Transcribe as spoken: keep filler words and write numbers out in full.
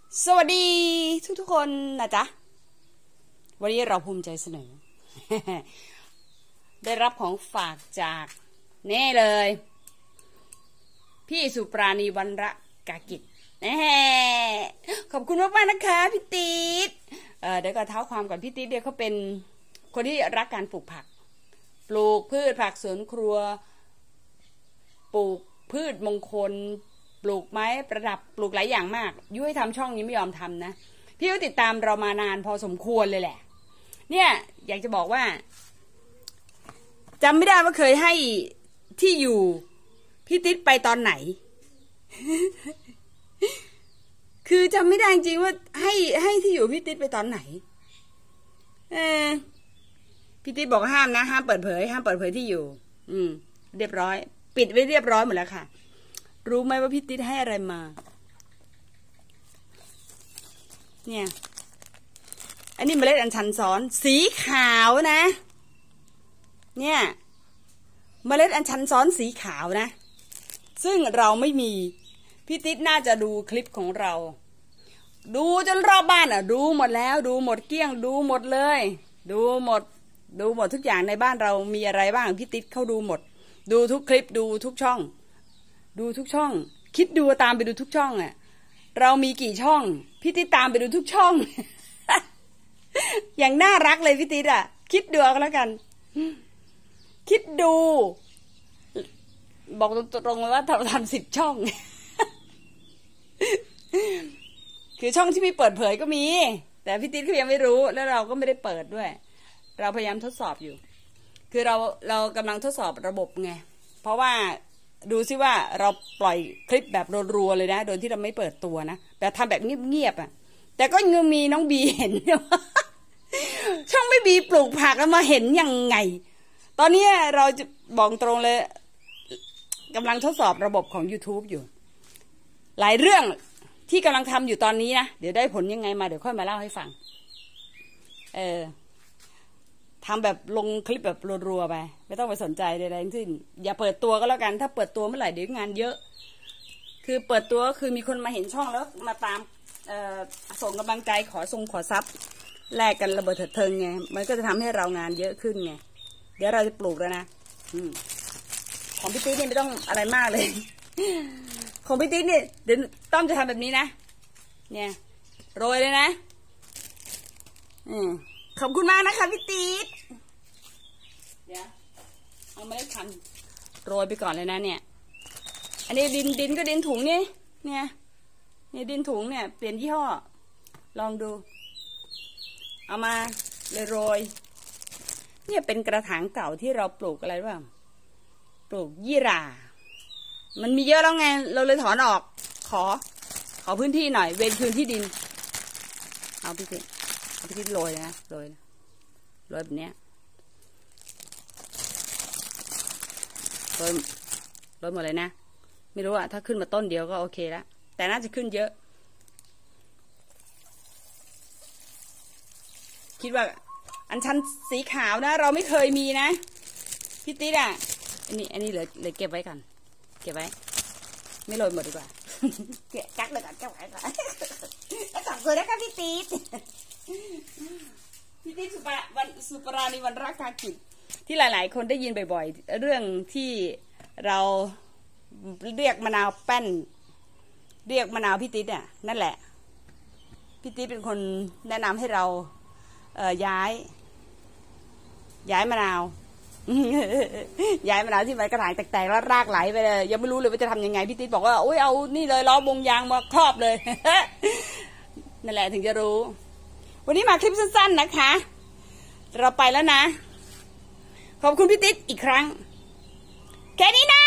สวัสดีทุกทุกคนนะจ๊ะวันนี้เราภูมิใจเสนอ ได้รับของฝากจากแน่เลยพี่สุปราณีวรรณกากิจแน่ขอบคุณมากมากนะคะพี่ติ๊ดเอ่อเดี๋ยวก็เท้าความก่อนพี่ติ๊ดเนี่ยเขาเป็นคนที่รักการปลูกผักปลูกพืชผักสวนครัวปลูกพืชมงคลปลูกไม้ประดับปลูกหลายอย่างมากยุ้ยทำช่องนี้ไม่ยอมทำนะพี่ก็ติดตามเรามานานพอสมควรเลยแหละเนี่ยอยากจะบอกว่าจำไม่ได้ว่าเคยให้ที่อยู่พี่ติ๊ดไปตอนไหน คือจำไม่ได้จริงว่าให้ให้ที่อยู่พี่ติ๊ดไปตอนไหนเออพี่ติ๊ดบอกห้ามนะห้ามเปิดเผยห้ามเปิดเผยที่อยู่อืมเรียบร้อยปิดไว้เรียบร้อยหมดแล้วค่ะรู้ไหมว่าพี่ติ๊ดให้อะไรมาเนี่ยอันนี้เมล็ดอัญชันซ้อนสีขาวนะเนี่ยเมล็ดอัญชันซ้อนสีขาวนะซึ่งเราไม่มีพี่ติ๊ดน่าจะดูคลิปของเราดูจนรอบบ้านอ่ะดูหมดแล้วดูหมดเกลี้ยงดูหมดเลยดูหมดดูหมดทุกอย่างในบ้านเรามีอะไรบ้างพี่ติ๊ดเข้าดูหมดดูทุกคลิปดูทุกช่องดูทุกช่องคิดดูตามไปดูทุกช่องอ่ะเรามีกี่ช่องพี่ติ๊ดตามไปดูทุกช่อง อย่างน่ารักเลยพี่ติ๊ดอ่ะคิดดูเอาแล้วกันคิดดูบอกตรงๆเลยว่าทำทำสิบช่อง คือช่องที่ไม่เปิดเผยก็มีแต่พี่ติ๊ดเขายังไม่รู้แล้วเราก็ไม่ได้เปิดด้วยเราพยายามทดสอบอยู่คือเราเรากำลังทดสอบระบบไงเพราะว่าดูซิว่าเราปล่อยคลิปแบบรัวๆเลยนะโดยที่เราไม่เปิดตัวนะแบบทำแบบเงียบๆอ่ะแต่ก็ยังมีน้องบีเห็น ช่องไม่บีปลูกผักแล้วมาเห็นยังไงตอนนี้เราจะบอกตรงเลยกำลังทดสอบระบบของ YouTube อยู่หลายเรื่องที่กำลังทำอยู่ตอนนี้นะเดี๋ยวได้ผลยังไงมาเดี๋ยวค่อยมาเล่าให้ฟังเออทำแบบลงคลิปแบบรัวๆไปไม่ต้องไปสนใจใดๆทั้งสิ้นอย่าเปิดตัวก็แล้วกันถ้าเปิดตัวเมื่อไหร่เดี๋ยวงานเยอะคือเปิดตัวก็คือมีคนมาเห็นช่องแล้วมาตามเอ่อส่งกำลังใจขอทรงขอซับแลกกันระเบิดเถิดเทิงไงมันก็จะทำให้เรางานเยอะขึ้นไงเดี๋ยวเราจะปลูกแล้วนะอืมของพี่ติ๊กเนี่ยไม่ต้องอะไรมากเลย ของพี่ติ๊กเนี่ยเดี๋ยวต้อมจะทำแบบนี้นะเนี่ยโรยเลยนะอืมขอบคุณมากนะคะพี่ติ๊กเดี๋ยวเอาเมล็ดพันธุ์โรยไปก่อนเลยนะเนี่ยอันนี้ดินดินก็ดินถุงนี่เนี่ยนี่ดินถุงเนี่ยเปลี่ยนยี่ห้อลองดูเอามาเลยโรยเนี่ยเป็นกระถางเก่าที่เราปลูกอะไรบ้างปลูกยี่หร่ามันมีเยอะแล้วไงเราเลยถอนออกขอขอพื้นที่หน่อยเว้นพื้นที่ดินเอาพี่ติ๊กเอาพี่ติ๊กโรยนะโรยโรยแบบนี้โรยโรยหมดเลยนะไม่รู้อะถ้าขึ้นมาต้นเดียวก็โอเคแล้วแต่น่าจะขึ้นเยอะคิดว่าอันชันสีขาวนะเราไม่เคยมีนะพี่ติ๊ดอ่ะอันนี้อันนี้เหลือเหลือเก็บไว้กันเก็บไว้ไม่โรยหมดดีกว่า เก็บจักเลยกันเก็บไว้ก่อนแล้วสองคนนะคะพี่ติ๊ดพี่ติ๊ดสุปราวันสุปราณีวรรณกากิจที่หลายๆคนได้ยินบ่อยๆเรื่องที่เราเรียกมะนาวแป้นเรียกมะนาวพี่ติ๊ดอ่ะนั่นแหละพี่ติ๊ดเป็นคนแนะนำให้เราเอ่อย้ายย้ายมะนาว ย้ายมะนาวที่มันกระถางแตกๆแล้วรากไหลไปเลยยังไม่รู้เลยว่าจะทำยังไงพี่ติ๊ดบอกว่าโอ้ยเอานี่เลยล้อมวงยางมาครอบเลย นั่นแหละถึงจะรู้วันนี้มาคลิปสั้นๆนะคะเราไปแล้วนะขอบคุณพี่ติ๊ดอีกครั้งแค่นี้นะ